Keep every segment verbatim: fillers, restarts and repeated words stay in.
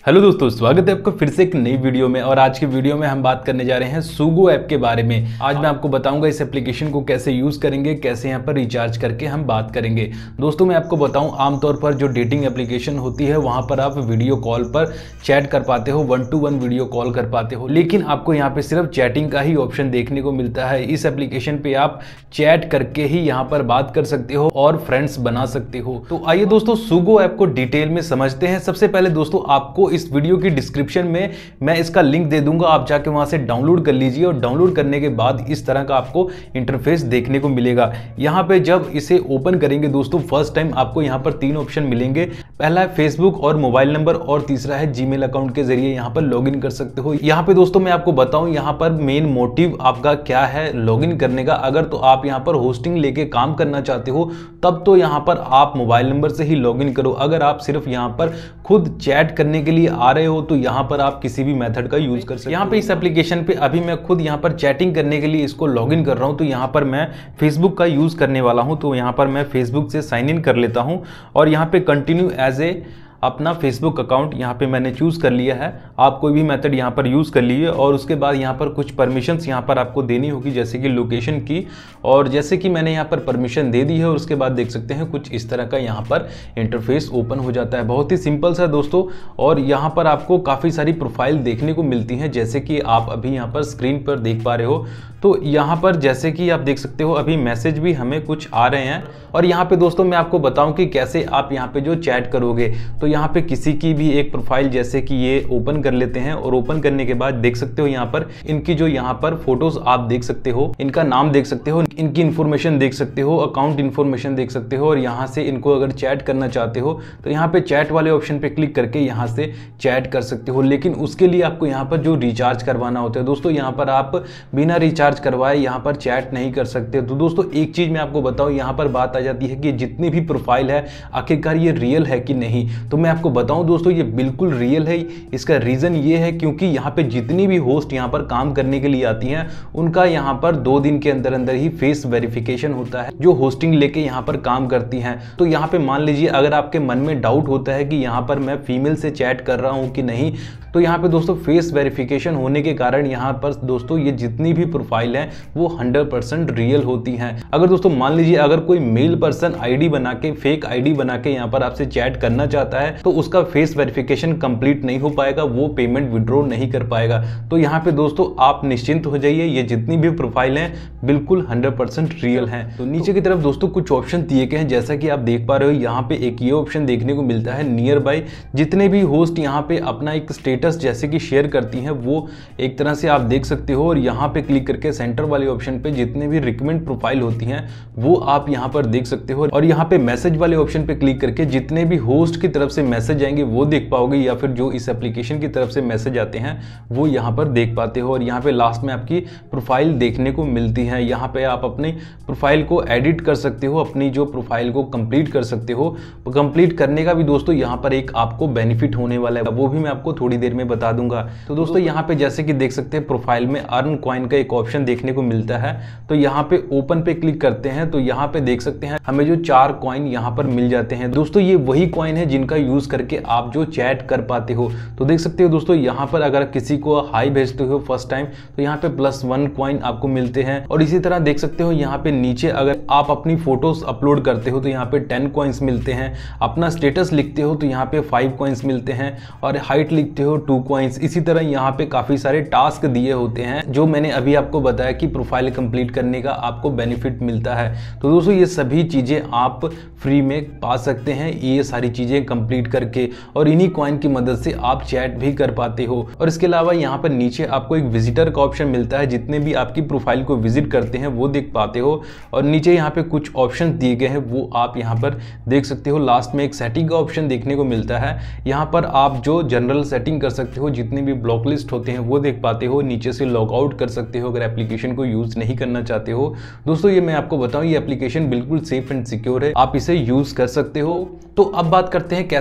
Hello दोस्तों, स्वागत है आपका फिर से एक नई वीडियो में। और आज की वीडियो में हम बात करने जा रहे हैं सूगो ऐप के बारे में। आज मैं आपको बताऊंगा इस एप्लीकेशन को कैसे यूज़ करेंगे, कैसे यहाँ पर रिचार्ज करके हम बात करेंगे। दोस्तों मैं आपको बताऊं, आमतौर पर जो डेटिंग एप्लीकेशन होती है वहाँ पर आप वीडियो कॉल पर चैट कर पाते हो, one to one video call कर पाते हो, लेकिन आपको यहाँ पे सिर्फ चैटिंग का ही ऑप्शन देखने को मिलता है। इस एप्लीकेशन पे आप चैट करके ही यहाँ पर बात कर सकते हो और फ्रेंड्स बना सकते हो। तो आइए दोस्तों सूगो ऐप को डिटेल में समझते हैं। सबसे पहले दोस्तों आपको इस वीडियो की डिस्क्रिप्शन में मैं इसका लिंक दे दूंगा, आप जाके वहां से डाउनलोड कर लीजिए। और डाउनलोड करने के बाद इस तरह का आपको इंटरफेस देखने को मिलेगा। यहां पे जब इसे ओपन करेंगे दोस्तों, फर्स्ट टाइम आपको यहां पर तीन ऑप्शन मिलेंगे। पहला है फेसबुक और मोबाइल नंबर, और तीसरा है जीमेल अकाउंट के जरिए यहां पर लॉगिन कर सकते हो। यहां पे दोस्तों मैं आपको बताऊं, यहां पर मेन मोटिव आपका क्या है लॉगिन करने का। अगर तो आप यहां पर होस्टिंग लेके काम करना चाहते हो तब तो यहां पर आप मोबाइल नंबर से ही लॉगिन करो। अगर आप सिर्फ यहां पर खुद चैट करने के लिए आ रहे हो तो यहां पर आप किसी भी मेथड का यूज कर सकते हो। यहां पे इस एप्लीकेशन पे अभी मैं खुद यहां पर चैटिंग करने के लिए इसको लॉगिन कर रहा हूं, तो यहां पर मैं फेसबुक का यूज करने वाला हूं। तो यहां पर मैं फेसबुक से साइन इन कर लेता हूं और यहां पे कंटिन्यू एज ए अपना फेसबुक अकाउंट यहाँ पे मैंने चूज़ कर लिया है। आप कोई भी मेथड यहाँ पर यूज़ कर लीजिए और उसके बाद यहाँ पर कुछ परमिशंस यहाँ पर आपको देनी होगी, जैसे कि लोकेशन की। और जैसे कि मैंने यहाँ पर परमिशन दे दी है और उसके बाद देख सकते हैं कुछ इस तरह का यहाँ पर इंटरफेस ओपन हो जाता है। बहुत ही सिंपल सा दोस्तों। और यहाँ पर आपको काफ़ी सारी प्रोफाइल देखने को मिलती हैं, जैसे कि आप अभी यहाँ पर स्क्रीन पर देख पा रहे हो। तो यहाँ पर जैसे कि आप देख सकते हो अभी मैसेज भी हमें कुछ आ रहे हैं। और यहाँ पे दोस्तों मैं आपको बताऊं कि कैसे आप यहाँ पे जो चैट करोगे। तो यहाँ पे किसी की भी एक प्रोफाइल जैसे कि ये ओपन कर लेते हैं और ओपन करने के बाद देख सकते हो यहाँ पर इनकी जो यहाँ पर फोटोज आप देख सकते हो, इनका नाम देख सकते हो, इनकी इन्फॉर्मेशन देख सकते हो, अकाउंट इन्फॉर्मेशन देख सकते हो। और यहाँ से इनको अगर चैट करना चाहते हो तो यहाँ पे चैट वाले ऑप्शन पे क्लिक करके यहाँ से चैट कर सकते हो। लेकिन उसके लिए आपको यहाँ पर जो रिचार्ज करवाना होता है दोस्तों, यहाँ पर आप बिना रिचार्ज करवाए यहाँ पर चैट नहीं कर सकते। तो दोस्तों एक चीज मैं आपको बताऊं, यहाँ पर बात आ जाती है कि जितनी भी प्रोफाइल है आखिरकार ये रियल है कि नहीं। तो मैं आपको बताऊं दोस्तों ये बिल्कुल रियल है। इसका रीजन ये है क्योंकि यहाँ पे जितनी भी होस्ट यहाँ पर काम करने के लिए आती हैं उनका यहाँ पर दो दिन के अंदर अंदर ही फेस वेरिफिकेशन होता है, जो होस्टिंग लेके यहाँ पर काम करती हैं। तो यहाँ पे मान लीजिए अगर आपके मन में डाउट होता है कि यहाँ पर मैं फीमेल से चैट कर रहा हूँ कि नहीं, तो यहाँ पे दोस्तों फेस वेरिफिकेशन होने के कारण यहाँ पर दोस्तों ये जितनी भी प्रोफाइल है वो हंड्रेड परसेंट रियल होती हैं। अगर दोस्तों मान लीजिए अगर कोई मेल पर्सन आईडी बना के, फेक आईडी बना के यहाँ पर आपसे चैट करना चाहता है तो उसका फेस वेरिफिकेशन कंप्लीट नहीं हो पाएगा, वो पेमेंट विड्रॉ नहीं कर पाएगा। तो यहाँ पे दोस्तों आप निश्चिंत हो जाइए, ये जितनी भी प्रोफाइल है बिल्कुल हंड्रेड परसेंट रियल है। तो नीचे की तरफ दोस्तों कुछ ऑप्शन दिए गए हैं, जैसा कि आप देख पा रहे हो यहाँ पे एक ये ऑप्शन देखने को मिलता है नियर बाय। जितने भी होस्ट यहाँ पे अपना एक स्टेटस जैसे कि शेयर करती हैं वो एक तरह से आप देख सकते हो। और यहाँ पे क्लिक करके सेंटर वाले ऑप्शन पे जितने भी रिकमेंड प्रोफाइल होती हैं वो आप यहाँ पर देख सकते हो। और यहाँ पे मैसेज वाले ऑप्शन पे क्लिक करके जितने भी होस्ट की तरफ से मैसेज आएंगे वो देख पाओगे, या फिर जो इस एप्लीकेशन की तरफ से मैसेज आते हैं वो यहाँ पर देख पाते हो। और यहाँ पे लास्ट में आपकी प्रोफाइल देखने को मिलती है। यहाँ पे आप अपनी प्रोफाइल को एडिट कर सकते हो, अपनी जो प्रोफाइल को कंप्लीट कर सकते हो। कंप्लीट करने का भी दोस्तों यहाँ पर एक आपको बेनिफिट होने वाला है, वो भी मैं आपको थोड़ी देर में बता दूंगा। तो दोस्तों यहाँ पे जैसे कि देख सकते हैं प्रोफाइल में अर्न कॉइन का एक ऑप्शन देखने को मिलता है। तो यहाँ पे ओपन पे क्लिक करते हैं तो यहाँ पे देख सकते हैं हमें जो चार कॉइन यहाँ पर मिल जाते हैं। दोस्तों ये वही कॉइन है जिनका यूज करके आप जो चैट कर पाते हो। तो देख सकते हो दोस्तों यहाँ पर अगर किसी को हाई भेजते हो फर्स्ट टाइम तो यहाँ पे प्लस वन कॉइन आपको मिलते हैं। और इसी तरह देख सकते हो यहाँ पे नीचे अगर आप अपनी फोटोज अपलोड करते हो तो यहाँ पे टेन कॉइन्स मिलते हैं। अपना स्टेटस लिखते हो तो यहाँ पे फाइव कॉइन्स मिलते हैं। और हाइट लिखते हो टू कॉइन्स। इसी तरह यहाँ पे काफी सारे टास्क दिए होते हैं जो मैंने अभी आपको बताया कि प्रोफाइल कंप्लीट करने का आपको बेनिफिट मिलता है। तो दोस्तों ये सभी चीजें आप फ्री में पा सकते हैं, ये सारी चीजें कंप्लीट करके। और इन्हीं कॉइन की मदद से आप चैट भी कर पाते हो। और इसके अलावा यहाँ पर नीचे आपको एक विजिटर का ऑप्शन मिलता है, जितने भी आपकी प्रोफाइल को विजिट करते हैं वो देख पाते हो। और नीचे यहाँ पे कुछ ऑप्शन दिए गए हैं वो आप यहाँ पर देख सकते हो। लास्ट में एक सेटिंग का ऑप्शन देखने को मिलता है, यहाँ पर आप जो जनरल सेटिंग कर सकते हो, जितने भी ब्लॉक लिस्ट होते हैं वो देख पाते हो। नीचे से लॉग आउट कर सकते हो अगर एप्लीकेशन को यूज नहीं करना चाहते हो। दोस्तों ये मैं आपको बताऊं, ये एप्लीकेशन बिल्कुल सेफ एंड सिक्योर है, आप इसे यूज कर सकते हो। तो अब बात करते हैं कैसे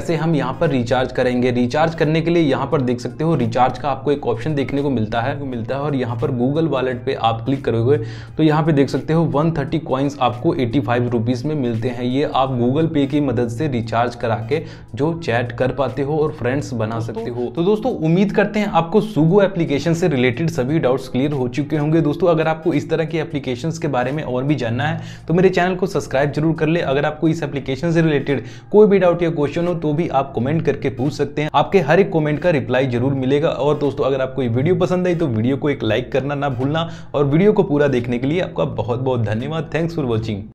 कैसे हम यहाँ पर रिचार्ज करेंगे। रिचार्ज करने के लिए यहाँ पर देख सकते हो रिचार्ज का आपको एक ऑप्शन देखने को मिलता है मिलता है और यहाँ पर गूगल वॉलेट पे आप क्लिक करोगे तो यहाँ पे देख सकते हो वन थर्टी कॉइन्स आपको एटी फाइव रुपीज में मिलते हैं। ये आप गूगल पे की मदद से रिचार्ज करा के जो चैट कर पाते हो और फ्रेंड्स बना सकते हो। तो दोस्तों उम्मीद करते हैं आपको सूगो एप्लीकेशन से रिलेटेड सभी डाउट्स क्लियर हो चुके होंगे। दोस्तों अगर आपको इस तरह की एप्लीकेशंस के बारे में और भी जानना है तो मेरे चैनल को सब्सक्राइब जरूर कर ले। अगर आपको इस एप्लीकेशन से रिलेटेड कोई भी डाउट या क्वेश्चन हो तो भी आप कमेंट करके पूछ सकते हैं, आपके हर एक कमेंट का रिप्लाई जरूर मिलेगा। और दोस्तों अगर आपको ये वीडियो पसंद आई तो वीडियो को एक लाइक करना ना भूलना और वीडियो को पूरा देखने के लिए आपका बहुत बहुत धन्यवाद। Thanks for watching.